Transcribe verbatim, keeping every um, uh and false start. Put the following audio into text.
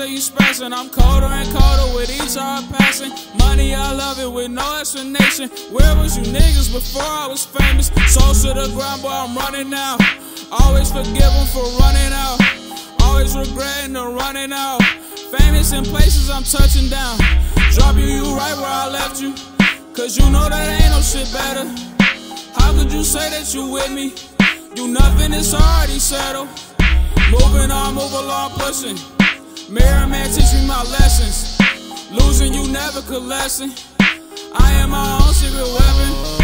say you spazzing. I'm colder and colder with each hour passing. Money, I love it with no explanation. Where was you niggas before I was famous? Soul to the ground, boy, I'm running now. Always forgive them for running out. Always regretting the running out. Famous in places I'm touching down. Drop you, you right where I left you. Cause you know that ain't no shit better. How could you say that you with me? You nothing, it's already settled. Moving on, move along, pushing. Mirror man, teach me my lessons. Losing, you never could lessen. I am my own secret weapon.